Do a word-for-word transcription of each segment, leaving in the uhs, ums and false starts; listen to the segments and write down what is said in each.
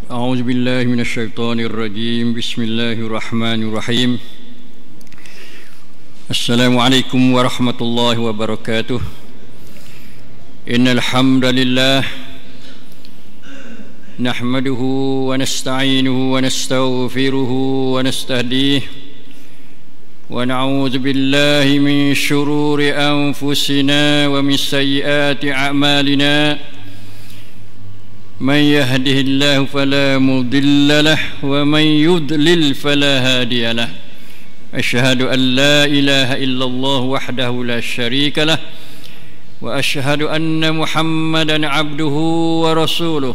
أعوذ بالله من الشيطان الرجيم بسم الله الرحمن الرحيم السلام عليكم ورحمة الله وبركاته إن الحمد لله نحمده ونستعينه ونستغفره ونستهديه ونعوذ بالله من شرور أنفسنا ومن سيئات أعمالنا من يهده الله فلا مضل له ومن يضلل فلا هادي له أشهد أن لا إله إلا الله وحده لا شريك له وأشهد أن محمدا عبده ورسوله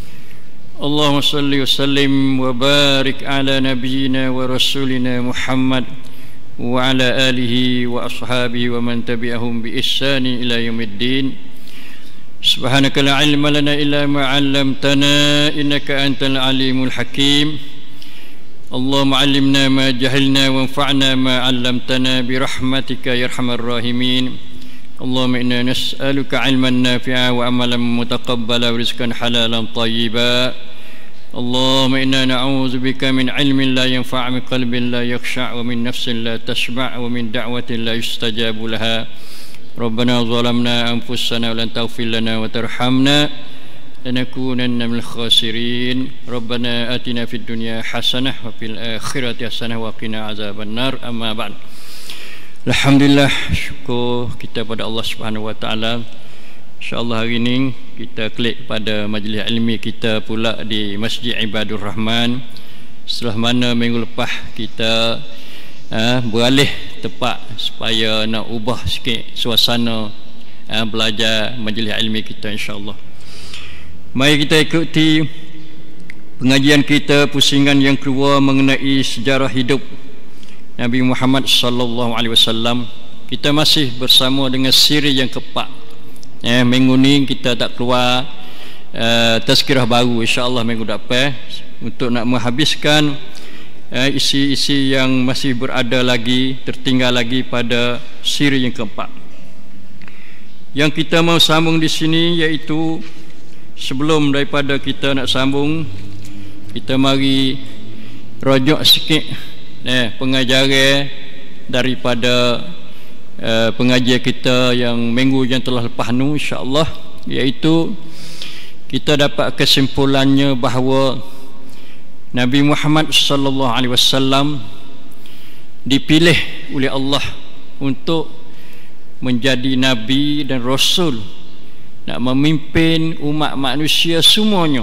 اللهم صل وسلم وبارك على نبينا ورسولنا محمد وعلى آله وأصحابه ومن تبعهم بإحسان إلى يوم الدين سبحانك لا علم لنا إلا ما علمتنا إنك أنت العليم الحكيم اللهم علمنا ما جهلنا وانفعنا ما علمتنا برحمتك يا أرحم الراحمين اللهم إنا نسألك علما نافعا وعملا متقبلا ورزقا حلالا طيبا اللهم إنا نعوذ بك من علم لا ينفع من قلب لا يخشع ومن نفس لا تشبع ومن دعوة لا يستجاب لها ربنا ظلمنا أنفسنا ولن تغفر لنا وترحمنا لنكونن من الخاسرين ربنا آتنا في الدنيا حسنة وفي الآخرة حسنة وقنا عذاب النار أما بعد Alhamdulillah, syukur kita pada Allah Subhanahu Wa Taala. InsyaAllah hari ini kita klik pada majlis ilmi kita pula di Masjid Ibadur Rahman. Setelah mana minggu lepas kita uh, beralih tempat supaya nak ubah sikit suasana uh, belajar majlis ilmi kita insyaAllah. Mari kita ikuti pengajian kita pusingan yang kedua mengenai sejarah hidup Nabi Muhammad sallallahu alaihi wasallam. Kita masih bersama dengan siri yang keempat. Eh, minggu ni kita tak keluar uh, tazkirah baru, insya-Allah minggu depan untuk nak menghabiskan uh, isi-isi yang masih berada lagi, tertinggal lagi pada siri yang keempat. Yang kita mau sambung di sini iaitu sebelum daripada kita nak sambung, kita mari rojok sikit Eh, pengajaran daripada uh, pengajian kita yang minggu yang telah lepas ni insya-Allah, iaitu kita dapat kesimpulannya bahawa Nabi Muhammad sallallahu alaihi wasallam dipilih oleh Allah untuk menjadi nabi dan rasul, nak memimpin umat manusia semuanya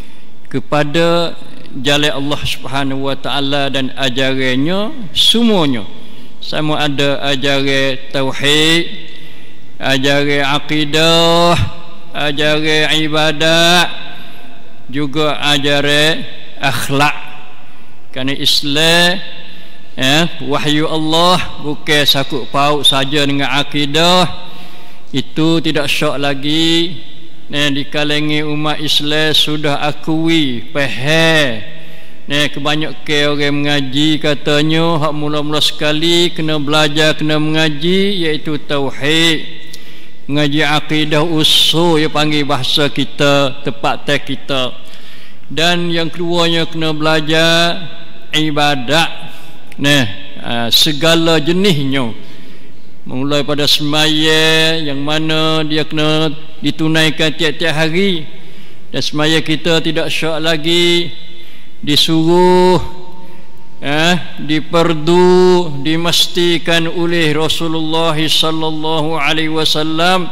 kepada jalan Allah Subhanahu Wa Taala dan ajarannya semuanya, sama ada ajaran tauhid, ajaran akidah, ajaran ibadat, juga ajaran akhlak. Kerana Islam eh, wahyu Allah bukan sakut paut saja dengan akidah, itu tidak syak lagi. Nah, di kalangan umat Islam sudah akui, faham. Nah, kebanyakan orang mengaji katanya hak mula-mula sekali kena belajar, kena mengaji iaitu tauhid, mengaji akidah usul yang panggil bahasa kita, tempat tek kita. Dan yang keduanya kena belajar ibadat. Nah, segala jenisnya, mulai pada semaya yang mana dia kena ditunaikan tiap-tiap hari, dan semaya kita tidak syak lagi disuruh eh, diperdu dimastikan oleh Rasulullah sallallahu alaihi wasallam,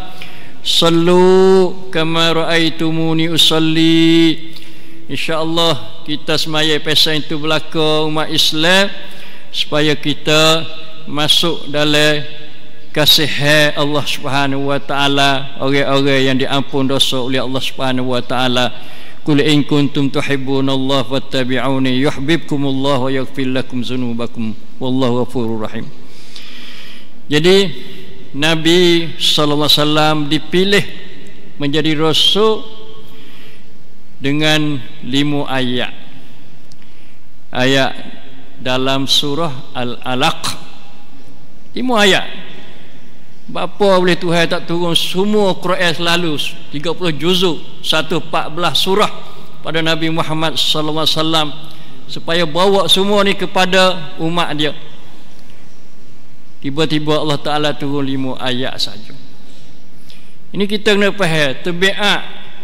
sallu kama raaitumuni usalli. InsyaAllah kita semaya pesan itu belaka umat Islam supaya kita masuk dalam kasih Allah Subhanahu Wa Taala, orang-orang yang diampun dosa oleh Allah Subhanahu Wa Taala. Qul in kuntum tuhibbunallaha fattabi'uni yuhibbukumullah wa yaghfir lakum dzunubakum wallahu ghafurur rahim. Jadi Nabi sallallahu alaihi wasallam dipilih menjadi rasul dengan lima ayat. Ayat dalam surah Al-Alaq, lima ayat. Bapa boleh Tuhan tak turun semua Quran selalu tiga puluh juzuk, seratus empat belas surah pada Nabi Muhammad sallallahu alaihi wasallam supaya bawa semua ni kepada umat dia. Tiba-tiba Allah Ta'ala turun lima ayat saja. Ini kita kena faham tabiat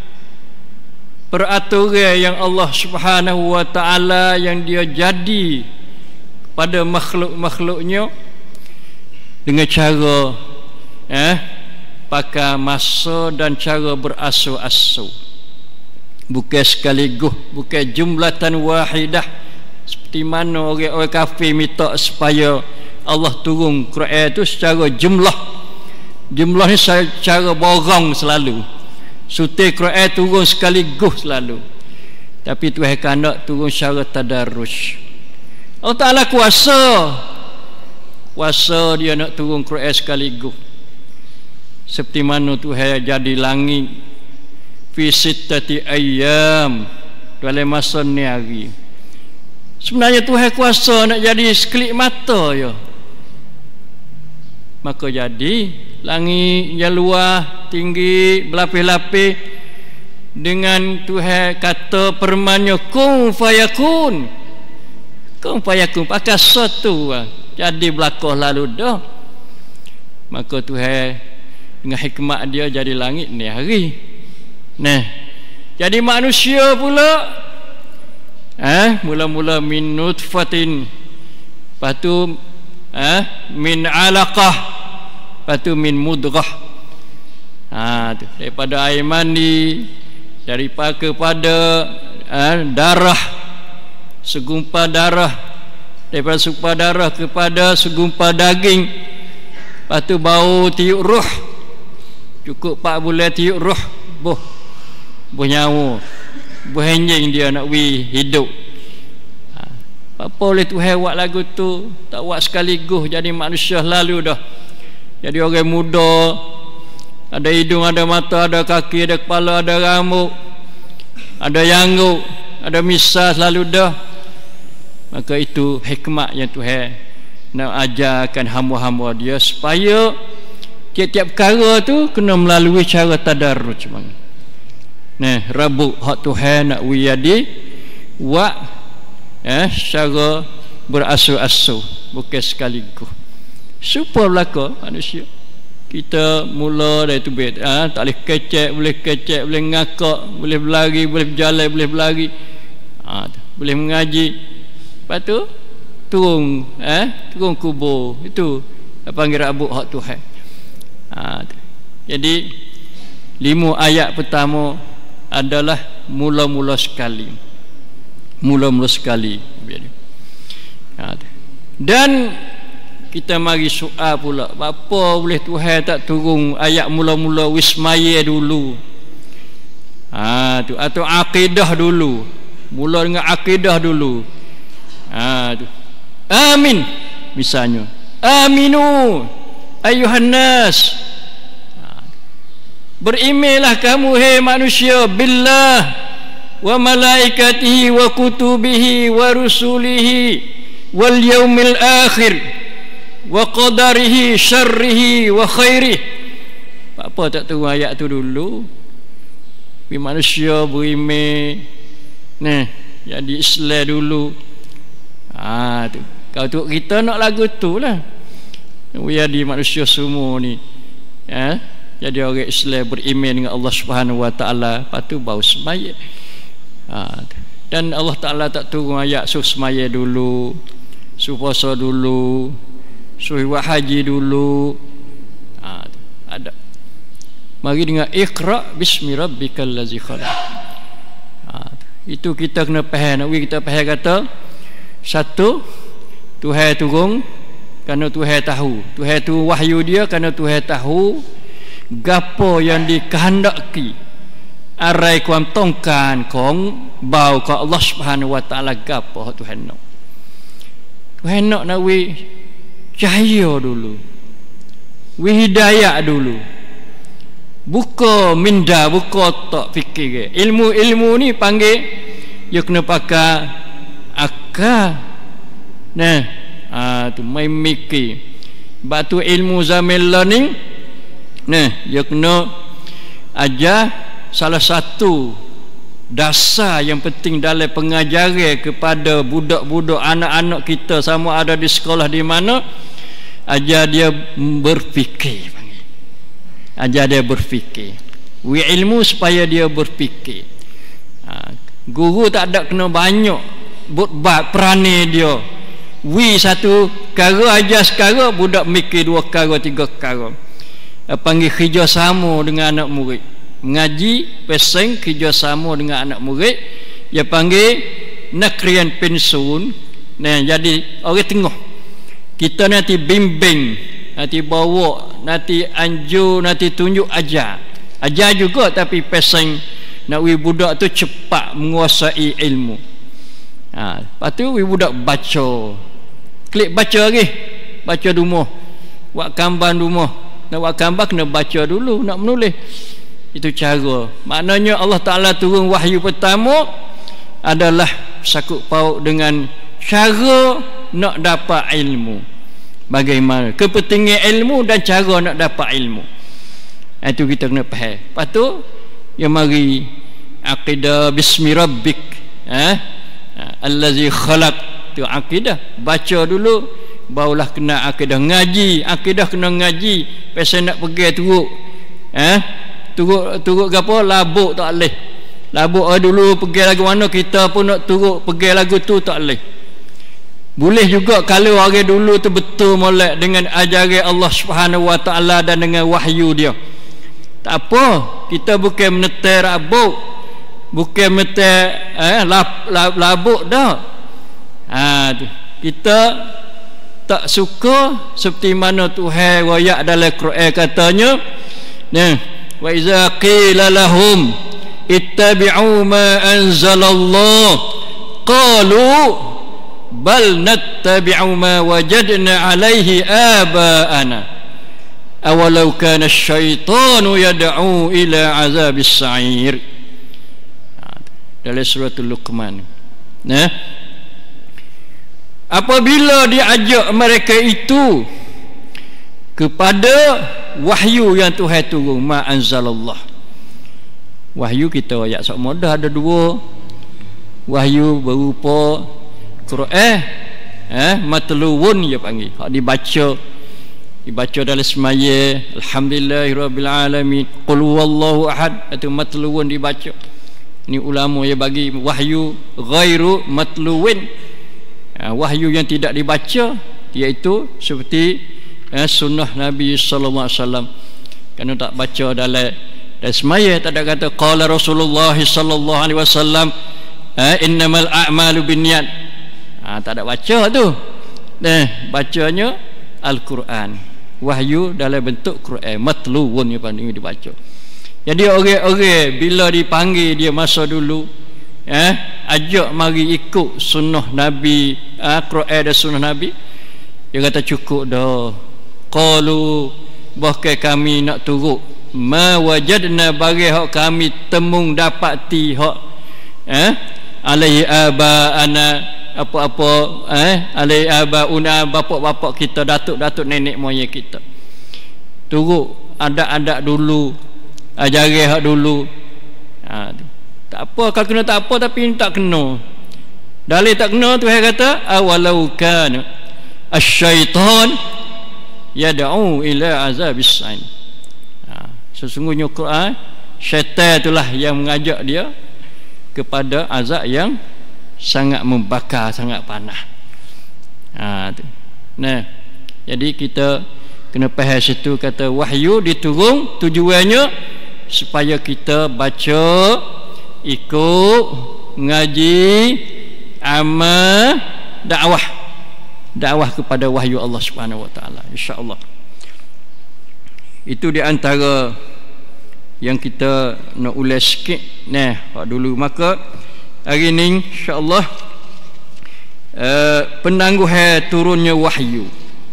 peraturan yang Allah Subhanahu wa Ta'ala yang dia jadi pada makhluk-makhluknya dengan cara eh pakai masa dan cara berasu-asu, bukan sekaligus, bukan jumlatan wahidah seperti mana orang-orang kafir minta supaya Allah turun Quran itu secara jumlah. Jumlah ni secara borong selalu. Suti Quran turun sekaligus selalu. Tapi Tuhan nak turun secara tadarruj. Allah Ta'ala kuasa. Kuasa dia nak turun Quran sekaligus. Seperti mana Tuhan jadi langit fi sittati ayyam, dalam masa ni hari. Sebenarnya Tuhan kuasa nak jadi sekelip mata je. Maka jadi langit yang luar tinggi berlapis-lapis dengan Tuhan kata permannya kun fayakun, kun fayakun pakai satu jadi belakang lalu dah. Maka Tuhan dengan hikmat dia jadi langit ni hari. Nah, jadi manusia pula eh mula-mula min nutfatin, lepas tu eh min alaqah, lepas tu min mudghah. Ha, tu daripada air mani, daripada kepada eh, darah, segumpal darah, daripada segumpal darah kepada segumpal daging, lepas tu bau tiup roh, cukup empat bulan tiup roh, boh boh nyawa, boh henjing dia nak wi hidup. Apa boleh Tuhan buat lagu tu, tak buat sekaligus jadi manusia lalu dah. Jadi orang muda, ada hidung, ada mata, ada kaki, ada kepala, ada rambut, ada yangguk, ada misal selalu dah. Maka itu hikmat yang Tuhan nak ajarkan hamba-hamba dia supaya tiap-tiap perkara tu kena melalui cara tadarruj. Nah, rabuk hak Tuhan nak wiyadi wa eh secara berasu-asu, bukan sekaligus. Supaya berlaku manusia kita mula dari tu bet, ha, tak boleh kecek, boleh kecek, boleh ngakak, boleh berlari, boleh berjalan, boleh berlari, ha, boleh mengaji. Lepas tu turun eh turun kubur, itu apa panggil rabuk hak Tuhan. Ha, jadi lima ayat pertama adalah mula-mula sekali, mula-mula sekali. Ha, dan kita mari soal pula, apa boleh Tuhan tak turun ayat mula-mula wismaya dulu, ha, tu, atau akidah dulu, mula dengan akidah dulu. Ha, tu. Amin misalnya, aminu ayuhan nas, berimanlah kamu hai manusia billah wa malaikatihi wa kutubihi wa rusulihi wal yaumil akhir wa qadarihi syarrihi wa khairih. Apa tak tahu ayat tu dulu, bi manusia beriman nah jadi Islam dulu. Ah tu kalau tu kita nak lagu tu lah, jadi manusia semua ni eh jadi orang Islam beriman dengan Allah Subhanahu wa Ta'ala, lepas tu baru semaya. Ha, dan Allah Ta'ala tak turun ayat suruh semaya dulu, suruh puasa dulu, suruh buat haji dulu. Ha, ada. Mari dengan iqra bismi rabbikal ladzi khalaq. Ha, itu kita kena faham. Nak kita faham kata satu, Tuhan turun kerana Tuhan tahu. Tuhan tu wahyu dia kerana Tuhan tahu gapo yang dikehendaki arai kuam tongkan kong bau ke Allah Subhanahu wa Ta'ala gapo Tuhan nak. Tuhan nak nak wi cahaya dulu, wi hidayah dulu, buka minda, buka tak fikir. Ilmu-ilmu ni panggil you kena pakai akal. Nah, ah tu main mikir. Batu ilmu zaman learning. Nah, dia kena ajar salah satu dasar yang penting dalam pengajaran kepada budak-budak anak-anak kita, sama ada di sekolah di mana, ajar dia berfikir, panggil. Ajar dia berfikir. Wi ilmu supaya dia berfikir. Ha, guru tak ada kena banyak buat perani dia. Wi satu kara ajar sekara, budak mikir dua kara tiga kara. Panggil kerjasama dengan anak murid. Mengaji peseng kerjasama dengan anak murid. Dia panggil nakrian pensiun. Nah, jadi orang tengah. Kita nanti bimbing, nanti bawa, nanti anjur, nanti tunjuk ajar. Ajar juga tapi peseng nak wi budak tu cepat menguasai ilmu. Ha, lepas tu wi budak baca. Klik baca lagi. Baca rumah. Buat gambar rumah. Nak buat gambar kena baca dulu nak menulis. Itu cara. Maknanya Allah Ta'ala turun wahyu pertama adalah sakut paut dengan cara nak dapat ilmu. Bagaimana kepentingan ilmu dan cara nak dapat ilmu. Itu kita kena faham. Lepas tu yang mari akidah bismi rabbik, eh allazi khalaq, tu akidah. Baca dulu barulah kena akidah. Ngaji, akidah kena ngaji. Pasal nak pergi turuk, eh turuk turuk gapo labuk tak leh. Labuk oh, dulu pergi lagu mana, kita pun nak turuk pergi lagu tu tak leh. Boleh juga kalau orang dulu tu betul molek dengan ajaran Allah Subhanahu Wa Taala dan dengan wahyu dia. Tak apa, kita bukan meneter rabuk, bukan meneter eh, lab, lab, labuk dah. Ha, kita tak suka seperti mana Tuhan royak dalam Quran katanya, nah, wa iza qila lahum ittabi'u ma anzalallah qalu bal nattabi'u ma wajadna alaihi aba'ana awalau kana asyaitanu yad'u ila azabis sa'ir. Dalam surah Luqman. Nah, apabila diajak mereka itu kepada wahyu yang Tuhan turun, ma anzalallah. Wahyu kita ayat sok mudah ada dua. Wahyu berupa Quran, eh matluun dia panggil, hak dibaca. Dibaca dalam semaya, alhamdulillahirabbil alamin, qul huwallahu ahad, itu matluun dibaca. Ini ulama yang bagi wahyu ghairu matluun, wahyu yang tidak dibaca, iaitu seperti eh, sunnah Nabi sallallahu alaihi wasallam. Kerana tak baca dalam dalam semaya, tak ada kata qala Rasulullah sallallahu alaihi wasallam eh, innamal a'malu binniyat. Ha, tak ada baca tu. Nah, bacanya Al-Quran. Wahyu dalam bentuk Quran, matluun yang pandai dibaca. Jadi orang-orang bila dipanggil dia masa dulu, eh ajak mari ikut sunnah Nabi, eh, Quran dan sunnah Nabi, dia kata cukup dah. Qalu, bahkan kami nak turut ma wajadna, bagi hak kami temung dapati hak eh alaihi abaana, apa-apa eh alai abauna, bapak-bapak kita, datuk-datuk nenek moyang kita. Turut adat-adat dulu, ajaran hak dulu. Ha, tak apa kalau kena tak apa, tapi tak kena. Dalil tak kena tu, Tuhan kata awalau kana asyaitan yad'u ila azabis sa'in. Ha, sesungguhnya Quran, syaitan itulah yang mengajak dia kepada azab yang sangat membakar, sangat panas. Ha, tu. Nah, jadi kita kena faham situ, kata wahyu diturun tujuannya supaya kita baca, ikut, ngaji, amal, dakwah, dakwah kepada wahyu Allah Subhanahu Wa Taala. Insya-Allah. Itu di antara yang kita nak ulas sikit. Nah, dulu maka hari ini insya-Allah uh, penangguhan turunnya wahyu.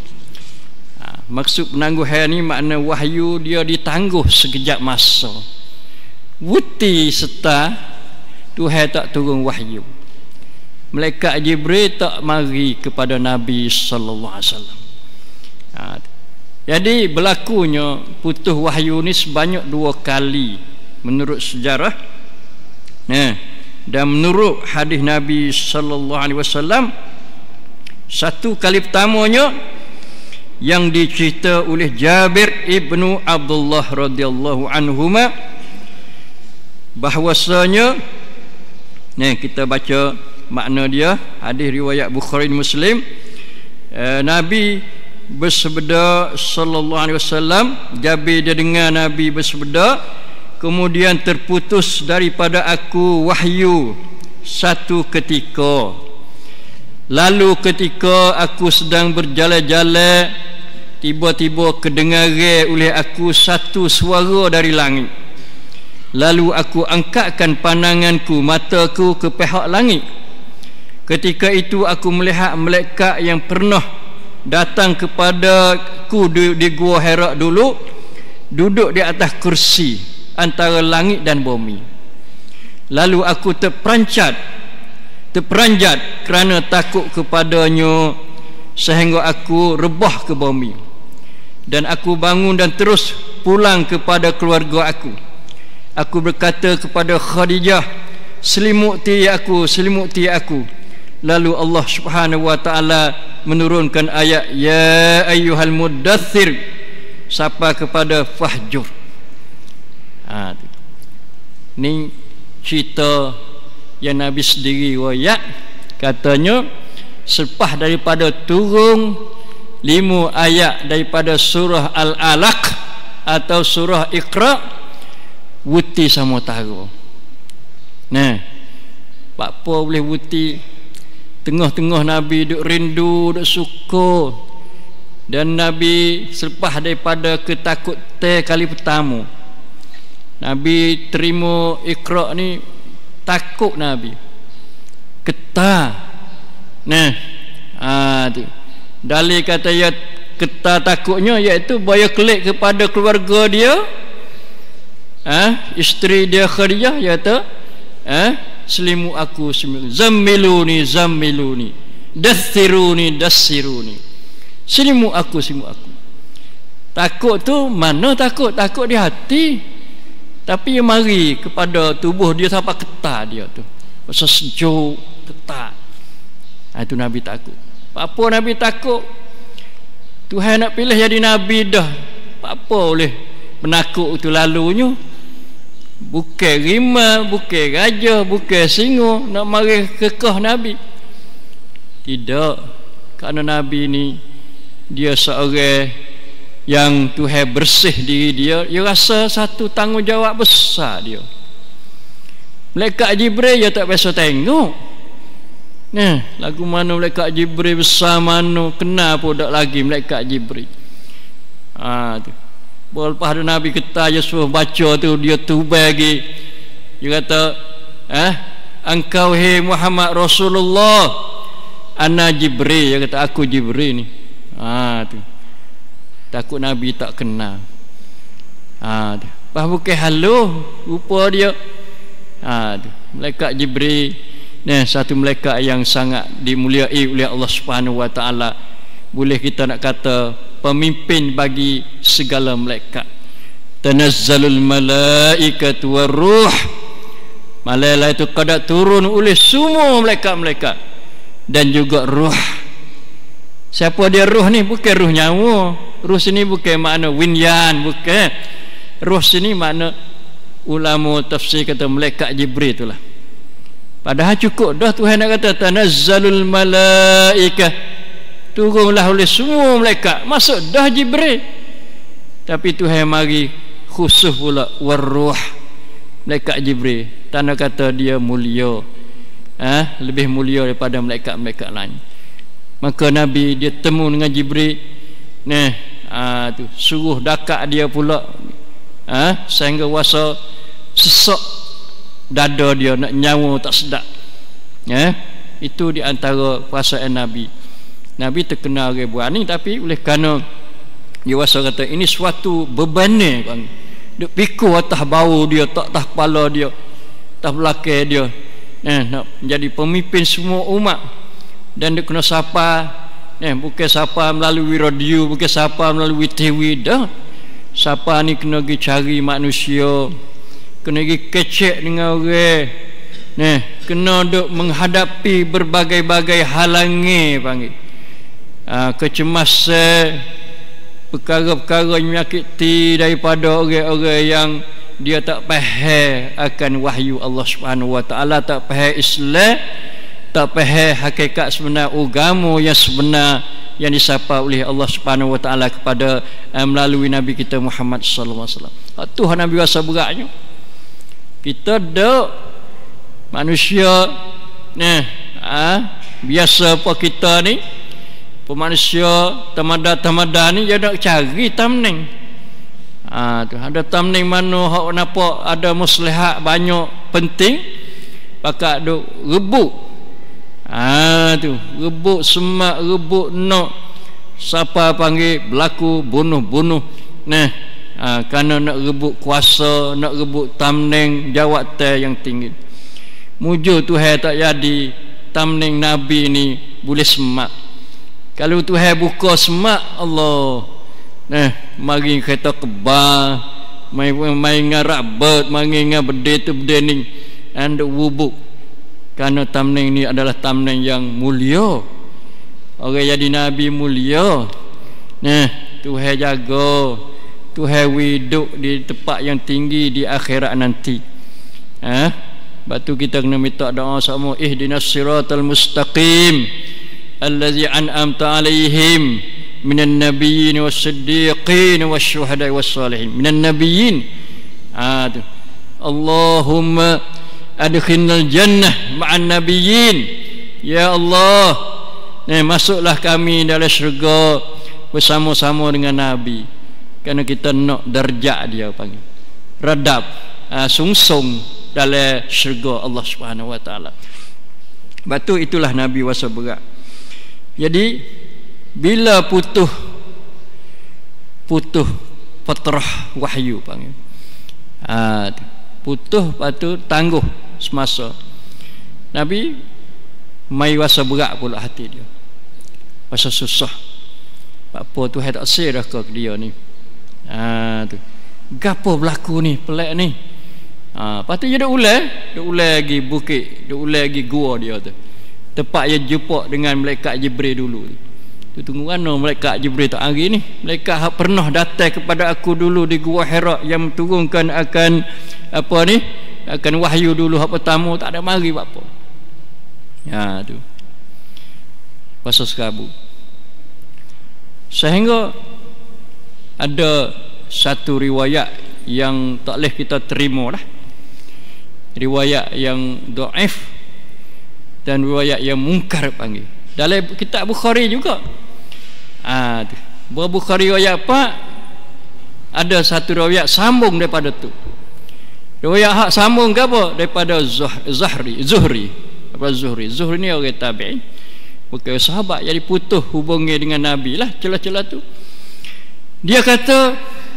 Ha, maksud penangguhan ni makna wahyu dia ditangguh sekejap masa. Wuti serta Tuhan tak turun wahyu. Malaikat Jibril tak mari kepada Nabi sallallahu alaihi wasallam. Ha, jadi berlakunya putus wahyu ni sebanyak dua kali menurut sejarah. Nah, dan menurut hadis Nabi sallallahu alaihi wasallam, satu kali pertamanya yang dicerita oleh Jabir ibnu Abdullah radhiyallahu anhuma, bahwasanya, ni kita baca makna dia, hadis riwayat Bukhari dan Muslim. eh, Nabi bersabda sallallahu alaihi wasallam, Jabir dia dengar Nabi bersabda, kemudian terputus daripada aku wahyu satu ketika, lalu ketika aku sedang berjalan-jalan, tiba-tiba kedengaran oleh aku satu suara dari langit. Lalu aku angkatkan pandanganku, mataku ke pihak langit. Ketika itu aku melihat malaikat yang pernah datang kepadaku di, di gua Hira dulu, duduk di atas kursi antara langit dan bumi. Lalu aku terperanjat terperanjat kerana takut kepadanya, sehingga aku rebah ke bumi, dan aku bangun dan terus pulang kepada keluarga aku. Aku berkata kepada Khadijah, selimuti aku, selimuti aku. Lalu Allah Subhanahu wa taala menurunkan ayat, ya ayyuhal muddathir, sampai kepada fahjur. Ha, ni cerita yang Nabi sendiri riwayat, katanya selepas daripada turun lima ayat daripada surah Al-Alaq atau surah Iqra, wuti sama tara. Nah, apa boleh wuti? Tengah-tengah Nabi duk rindu, duk suka, dan Nabi selepas daripada ketakutan kali pertama, Nabi terima Iqra ni, takut Nabi, ketar. Nah, ha, tu dalil kata ya ketar takutnya, iaitu baya kelik kepada keluarga dia, ha, isteri dia Khadijah, iaitu ha, selimu aku, selimu, zammiluni zammiluni, dathiruni dathiruni, selimu aku, selimu aku. Takut tu mana takut? Takut di hati, tapi mari kepada tubuh dia sampai ketar dia tu, rasa sejuk, ketar. Ha, itu Nabi takut. Apa Nabi takut? Tuhan nak pilih jadi Nabi dah, apa boleh menakut itu lalunya? Bukan rimau, bukan gajah, bukan singa nak mari kekeh Nabi. Tidak, kerana Nabi ni dia seorang yang Tuhan bersih diri dia, dia rasa satu tanggungjawab besar dia. Malaikat Jibril dia tak biasa tengok. Nah, lagu mana malaikat Jibril besar mana, kenal pun tak lagi malaikat Jibril. Ah, tu. Lepas ada Nabi kata, dia suruh baca tu, dia tubah lagi. Dia kata, eh, engkau hai Muhammad Rasulullah, ana Jibril. Dia kata, aku Jibril ni. Ah, tu. Takut Nabi tak kenal. Ah, tu. Lepas bukan halo rupa dia. Ah, tu. Malaikat Jibril. Nah, satu malaikat yang sangat dimuliai oleh Allah Subhanahu wa taala. Boleh kita nak kata pemimpin bagi segala malaikat. Tanazzalul malaikatu waruh. Malaikat itu kada turun oleh semua malaikat-malaikat dan juga ruh. Siapa dia ruh ni? Bukan ruh nyawa. Ruh sini bukan makna winyan, bukan. Ruh sini makna ulama tafsir kata malaikat Jibril itulah. Padahal cukup dah Tuhan nak kata tanazzalul malaikah, turunlah oleh semua malaikat, masuk dah Jibril. Tapi Tuhan mari khusus pula waruh, malaikat Jibril, tanda kata dia mulia, ha? Lebih mulia daripada malaikat-malaikat lain. Maka Nabi dia temu dengan Jibril, nah, ha, tu suruh dakak dia pula, ha? Sehingga wasa sesak dada dia, nak nyawa tak sedap, ya. Itu di antara perasaan Nabi. Nabi terkenal orang berani, tapi oleh kerana dia rasa kata ini suatu beban ni kan, duk pikul atas bau dia, tak atas kepala dia, atas belakang dia, eh, nak menjadi pemimpin semua umat. Dan dia kena sapa, eh, bukan sapa melalui radio, bukan sapa melalui T V dah. Sapa ni kena pergi cari manusia, kena pergi kecek dengan orang, Nah, kena duk menghadapi berbagai-bagai halangan panggil. Ha, kecemasan, perkara-perkara yang menyakiti daripada orang-orang yang dia tak faham akan wahyu Allah Subhanahu wa taala, tak faham Islam, tak faham hakikat sebenar agama yang sebenar yang disapa oleh Allah Subhanahu wa taala kepada uh, melalui Nabi kita Muhammad sallallahu alaihi wasallam. Tuhan Nabi wasa beratnya. Kita dak manusia nah, ha, biasa apa kita ni, pemanusia tamada-tamada ni dia nak cari tamning. Ha, tu ada tamning mana hak nampak ada maslahat banyak penting, pakak duk rebut. Ah tu rebut semak, rebut nak siapa panggil berlaku bunuh-bunuh. Nah, ha, kerana nak rebut kuasa, nak rebut tamning jawatan yang tinggi. Mujur Tuhan tak jadi tamning Nabi ni boleh semak. Kalau Tuhan buka semak, Allah nah mari kereta kebal, mai mai ngarabat, mari ngabede tu bedening and wubuk. Kerana tamning ni adalah tamning yang mulia. Orang jadi Nabi mulia. Nah, Tuhan jaga, Tuhan widuk di tempat yang tinggi di akhirat nanti. Ha? Sebab tu kita kena minta doa sama, ihdinas siratal mustaqim allazi an'amta alaihim minan nabiyyin was-siddiqin wasyuhada'i was-salihin. Minan nabiyyin. Ah tu. Allahumma adkhilnal jannah ma'an nabiyyin. Ya Allah, nah, masuklah kami dalam syurga bersama-sama dengan Nabi. Kerana kita nak darjat dia panggil. Redap, uh, sungsung dalam syurga Allah Subhanahu wa taala. Sebab tu itulah Nabi wasa berat. Jadi bila putus putus patrah wahyu panggil. Ah, putus patu tangguh semasa Nabi mai wasa berat pula hati dia, wasa susah. Apa Tuhan tak serah ke dia ni. Ha tu. Gapo berlaku ni pelak ni. Ha patut dia dak ulai, dak ulai lagi bukit, dak ulai lagi gua dia tu. Tempat yang jumpa dengan malaikat Jibril dulu. Tu tunggu mana malaikat Jibril tak hari ni. Malaikat hak pernah datang kepada aku dulu di Gua Hira yang turunkan akan apa ni? Akan wahyu dulu hak pertama, tak ada mari buat apa. Ya tu. Pasal sekabu. Sehingga ada satu riwayat yang tak boleh kita terima lah. Riwayat yang dhaif dan riwayat yang mungkar panggil. Dalam kitab Bukhari juga. Ah tu. Bukhari riwayat apa? Ada satu riwayat sambung daripada tu. Riwayat hak sambung ke apa? Daripada Zuhri, Zuhri. Apa Zuhri? Zuhri ni orang tabi'in. Bukan sahabat, jadi putus hubungnya dengan Nabi lah celah-celah tu. Dia kata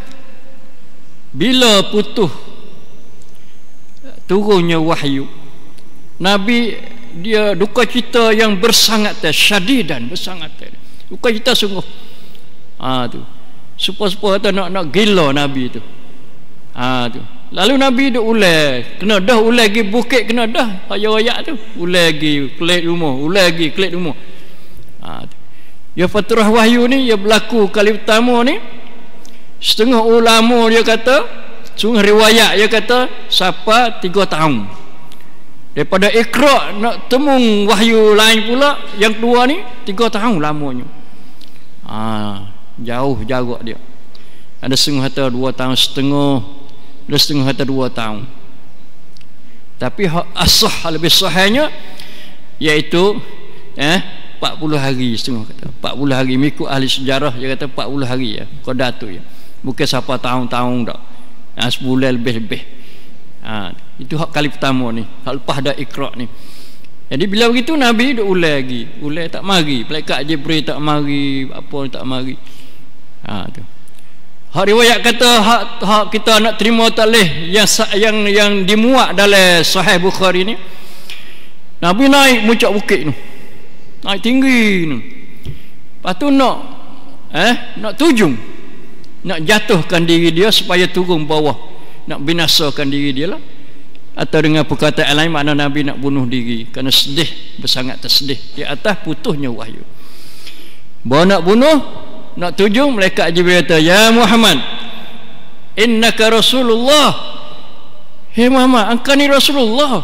bila putus turunnya wahyu, Nabi dia duka cita yang bersangat syadidan, bersangat duka cita sungguh. Ah tu. Supaya-supaya kata nak nak gila Nabi tu. Ah tu. Lalu Nabi duk ulai, kena dah ulai pergi bukit, kena dah ayat-ayat tu. Ulai pergi kelik rumah, ulai pergi kelik rumah. Ha, ya fatrah wahyu ni ya berlaku kali pertama ni. Setengah ulama dia kata, setengah riwayat dia kata sampai tiga tahun. Daripada Iqra nak temung wahyu lain pula yang kedua ni tiga tahun lamanya. Ha, jauh jarak dia. Ada setengah kata dua tahun setengah, ada setengah kata dua tahun. Tapi asah lebih sahihnya iaitu eh empat puluh hari setengah kata. empat puluh hari mengikut ahli sejarah dia kata empat puluh hari ya. Qada tu ya. Bukan siapa tahun-tahun dak. Ha, sebulan lebih-lebih. Ha, itu hak kali pertama ni. Hak lepas dah Iqra ni. Jadi bila begitu Nabi duk ulai lagi. Ulai tak mari. Malaikat Jibril tak mari, apa tak mari. Ha tu. Hak riwayat kata hak, hak kita nak terima tak leh yang yang yang dimuat dalam Sahih Bukhari ni. Nabi naik muncak bukit tu. Naik tinggi tu. Lepas tu nak eh nak tujung. Nak jatuhkan diri dia supaya turun bawah. Nak binasakan diri dia lah. atau dengan perkataan lain makna Nabi nak bunuh diri kerana sedih, bersangat tersedih di atas putusnya wahyu. Bahawa nak bunuh, nak tuju, malaikat Jibril kata, ya Muhammad, innaka Rasulullah. Hei Muhammad, engkau ni Rasulullah.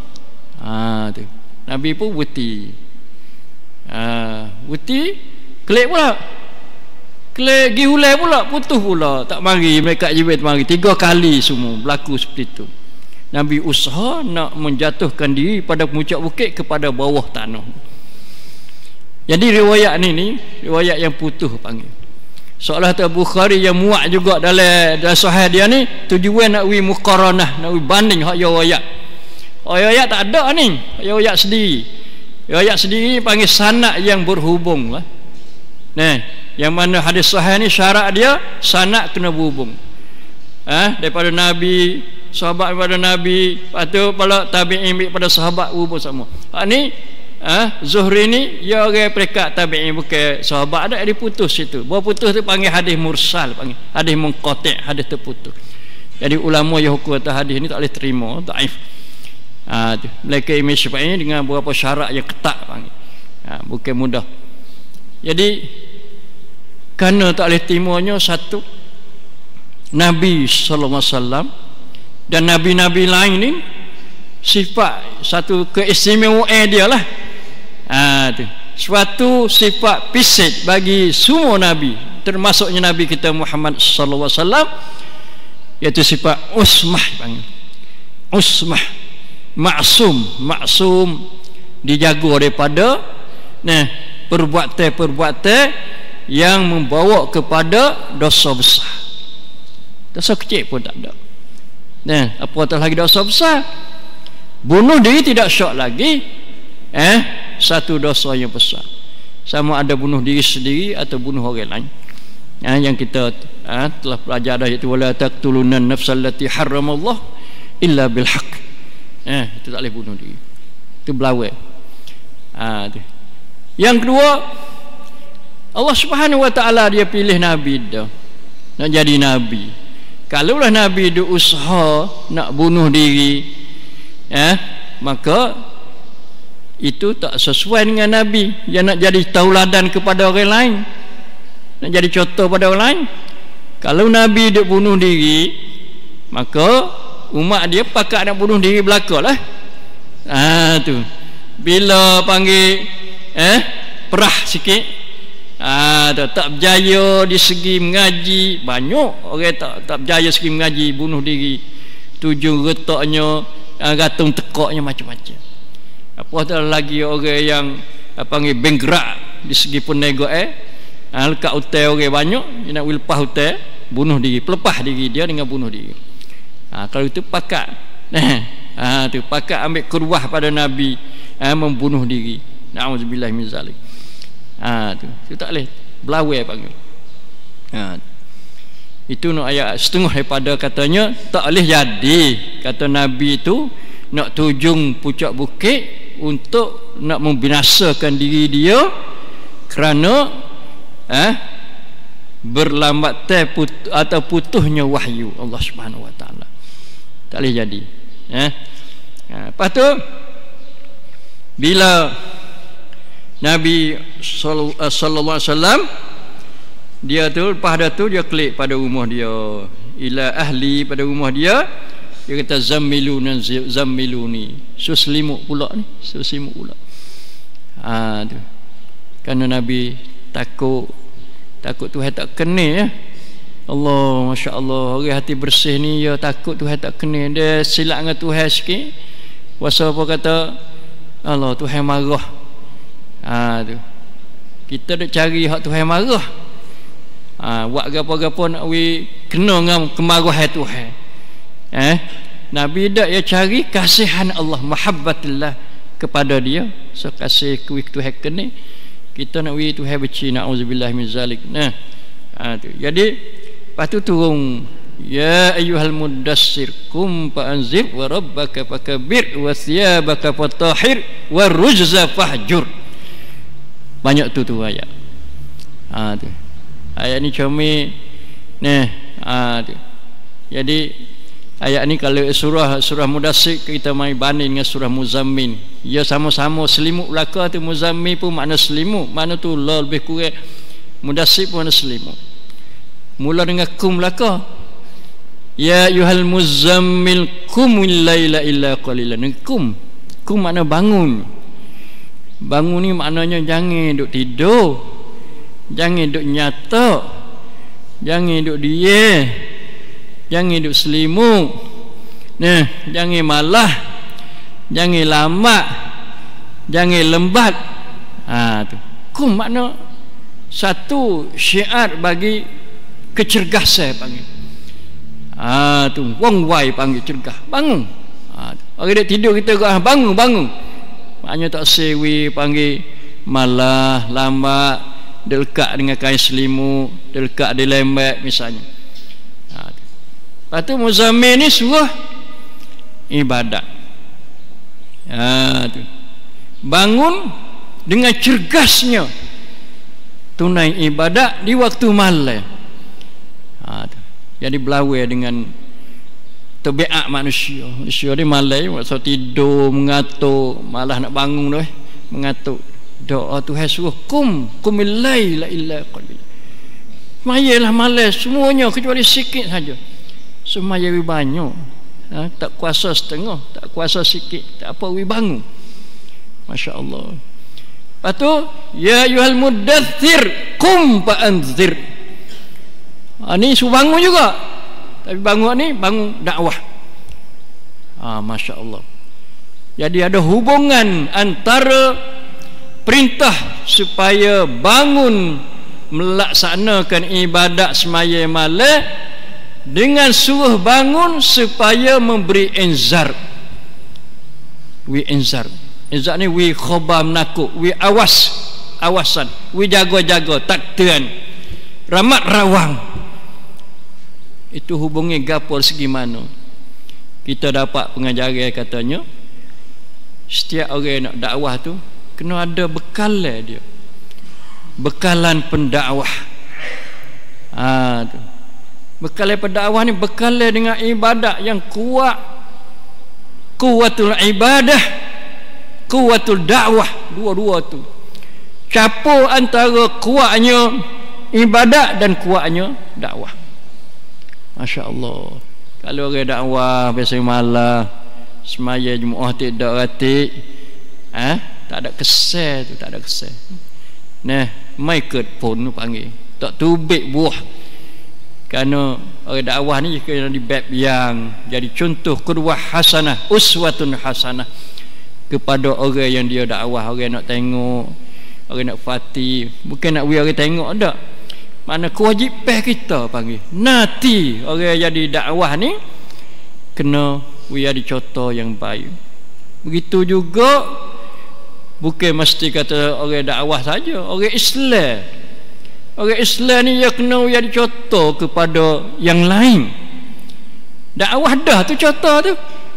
Ha, tu. Nabi pun buti. Ha, buti, klik pula. Klik gi hulai pula, putus pula. Tak mari, malaikat Jibril mari. Tiga kali semua berlaku seperti itu. Nabi usaha nak menjatuhkan diri pada puncak bukit kepada bawah tanah. Jadi riwayat ni ni riwayat yang putus panggil. Seolah tu Bukhari yang muat juga dalam dalam sahih dia ni, tujuan nak wi muqaranah, nak wi banding hak riwayat. Oh riwayat tak ada ni, riwayat sendiri. Riwayat sendiri panggil sanad yang berhubung lah. Nah, yang mana hadis sahih ni syarat dia sanad kena berhubung. Ah, ha? Daripada Nabi, sahabat daripada Nabi, lepas tu pula tabi'in pada sahabat hubung sama. Hak ni ah, ha? Zuhri ni dia orang peringkat tabi'in, bukan sahabat, ada diputus situ. Bahawa putus tu panggil hadis mursal, panggil hadis munqati', hadis terputus. Jadi ulama yang hukum atas hadis ni tak boleh terima, dhaif. Ah, tu mereka Imam Syafi'i dengan beberapa syarat yang ketat panggil. Ah, ha, bukan mudah. Jadi kerana tak boleh terimanya, satu, Nabi sallallahu alaihi wasallam dan nabi-nabi lain ni sifat satu keistimewaan dia lah. Ha, tu. Suatu sifat pisit bagi semua nabi, termasuknya Nabi kita Muhammad sallallahu alaihi wasallam, iaitu sifat usmah panggil. Usmah, maksum, maksum, dijaga daripada nah perbuatan-perbuatan yang membawa kepada dosa besar. Dosa kecil pun tak ada. Nah, apatah lagi dosa besar. Bunuh diri tidak syok lagi. Eh, satu dosa yang besar. Sama ada bunuh diri sendiri atau bunuh orang lain. Eh, yang kita eh, telah belajar dah, iaitu wala taqtulun nafsal lati haramallah illa bil haqq. Eh, itu tak boleh bunuh diri. Itu belawai. Ah, tu. Yang kedua, Allah Subhanahu wa taala dia pilih nabi dah. Nak jadi nabi. Kalaulah Nabi dia usaha nak bunuh diri, eh, maka itu tak sesuai dengan Nabi yang nak jadi tauladan kepada orang lain, nak jadi contoh pada orang lain. Kalau Nabi dia bunuh diri, maka umat dia pakat nak bunuh diri belaka lah. Ah, tu. Bila panggil eh perah sikit, ah, tak, tak berjaya di segi mengaji, banyak orang tak tak berjaya segi mengaji, bunuh diri, tujuh retaknya, ah, gantung tekaknya, macam-macam. Apa tak lagi orang yang apa panggil benggerak di segi perniagaan, eh, ah, lekat hotel orang banyak, dia nak lepas hotel, bunuh diri, pelepah diri dia dengan bunuh diri. Ah, kalau itu pakat, nah, ah, tu pakat ambil kurwah pada Nabi, ah, membunuh diri. Na'udzubillah min zalik. Ha, tu. Itu tak boleh belawai panggil. Ha. Itu nak ayat setengah daripada katanya tak boleh jadi kata Nabi itu nak tujung puncak bukit untuk nak membinasakan diri dia kerana eh, berlambat put, atau putusnya wahyu Allah Subhanahu wa taala. Tak boleh jadi. Eh. Ha, lepas tu bila Nabi sallallahu alaihi wasallam dia tu lepas dah tu dia klik pada rumah dia, ila ahli, pada rumah dia dia kata zammiluna zammiluni, suslimuk pula ni, suslimuk pula. Ha, tu kerana Nabi takut takut Tuhan tak kena ya. Allah, masya-Allah, orang hati bersih ni ya takut Tuhan tak kena, dia silap dengan Tuhan sikit. Wasa apa kata Allah, Tuhan marah. Ha, tu. Kita nak cari hak Tuhan marah. Ha, buat gapo-gapo nak we kena dengan kemarahan Tuhan. Eh, Nabi dak ya cari kasihan Allah, mahabbatillah kepada dia. So kasih kuih Tuhan kena. Kita nak we Tuhan benci, naudzubillah min zalik. Nah. Ha, tu. Jadi lepas tu turun, ya ayyuhal mudassir kum fa anzir wa rabbaka fakabir wa thiyabaka fatahhir wa rujza fahjur. Banyak tu tu ayat. Ha, tu. Ayat ni comel. Nah, ha, tu. Jadi Ayat ni kalau surah surah Mudassir kita mai banding dengan surah Muzammil. Ya sama-sama selimut belaka tu, Muzammil pun makna selimut, mana tu la lebih kurang. Mudassir pun makna selimut. Mula dengan kum belaka. Ya ayyuhal muzammil qumil laila illa qalilan. Kum. Kum makna bangun. Bangun ni maknanya jangan duk tidur. Jangan duk nyata. Jangan duk diam. Jangan duk selimut. Nah, jangan malah. Jangan lambat. Jangan lembat. Ha tu. Kum makna satu syiar bagi kecergasan panggil. Ah tu wong wai panggil cergah. Bangun. Ha tu. Orang dia tidur kita kata bangun, bangun. Maknanya tak sewi panggil malah lambat, dekat dengan kain selimut, dekat di lembek misalnya. Ha tu. Lepas tu Muzammil ni suruh ibadat. Ha tu. Bangun dengan cergasnya tunai ibadat di waktu malam. Ha tu. Jadi berlawan dengan tabiat manusia. Manusia ni malam waktu tidur mengatuk, malah nak bangun dah mengatuk. Doa Tuhan suruh kum qumil laila illa qalilan. Mayalah malam semuanya kecuali sikit saja. Semaya wi banyak. Ha, tak kuasa setengah, tak kuasa sikit, tak apa wi bangun. Masya-Allah. Lepas tu ya ayyuhal mudaththir qum fa anzir. Ha, ni suruh bangun juga. Tapi bangun ni bangun dakwah. Ah, Masya Allah. Jadi ada hubungan antara perintah supaya bangun melaksanakan ibadat semaya malam dengan suruh bangun supaya memberi inzar. Wi inzar. Inzar ni wi khabar menakut, wi awas, awasan, wi jaga-jaga, taktian, ramat rawang. Itu hubungi gapo segi mana. Kita dapat pengajaran katanya setiap orang nak dakwah tu kena ada bekalan dia. Bekalan pendakwah. Ha tu. Bekalan pendakwah ni bekalan dengan ibadat yang kuat. Kuwatul ibadah, kuwatul dakwah, dua-dua tu. Campur antara kuatnya ibadat dan kuatnya dakwah. Masya Allah. Kalau orang dakwah biasa malam semaya Jumaat tidak ratik, ah, tak ada kesan tu, tak ada kesan. Nah, mai ket pun panggil. Tak tubik buah. Kerana orang dakwah ni kena di bab yang jadi contoh qudwah hasanah, uswatun hasanah kepada orang yang dia dakwah, orang nak tengok, orang nak fati, bukan nak we orang tengok dak. Mana kewajipan kita panggil nanti orang jadi dakwah ni kena we ada contoh yang baik. Begitu juga bukan mesti kata orang dakwah saja, orang Islam, orang Islam ni dia kena we ada contoh kepada yang lain. Dakwah dah tu contoh tu.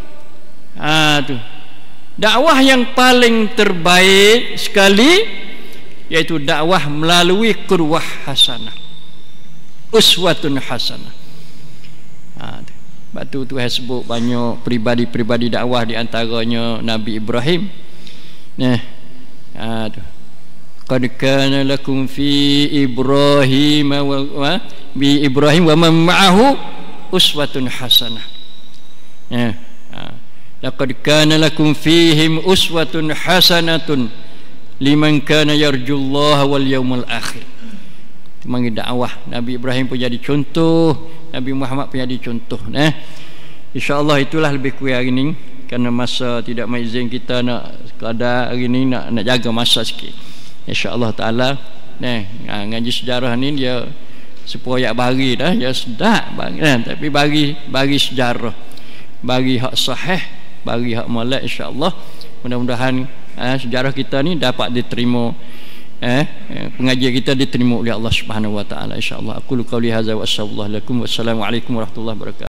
Ha tu. Dakwah yang paling terbaik sekali iaitu dakwah melalui qudwah hasanah, uswatun hasanah. Ha, batu Tuhan sebut banyak peribadi-peribadi dakwah, di antaranya Nabi Ibrahim. Nah, ha tu. Qad kana lakum fi Ibrahim wa bi Ibrahim wa man ma'ahu uswatun hasanah. Ya. Ha. Laqad kana lakum fihim uswatun hasanatun liman kana yarjullaha wal yawmal akhir. Temangi dakwah Nabi Ibrahim pun jadi contoh, Nabi Muhammad pun jadi contoh. Nah, insya-Allah itulah lebih kurang hari ni, kerana masa tidak mengizinkan kita nak sekadar hari ni nak nak jaga masa sikit. Insya-Allah taala nah, ngaji sejarah ni dia sepoyak bagi dah, dia sedap bagi, nah, tapi bagi bagi sejarah, bagi hak sahih, bagi hak molek, insya-Allah. Mudah-mudahan eh, sejarah kita ni dapat diterima, eh, pengajian kita diterima oleh Allah Subhanahu wa taala, insyaallah. Aku qauli hadza wa sallallahu lakum wassalamu alaikum warahmatullahi wabarakatuh.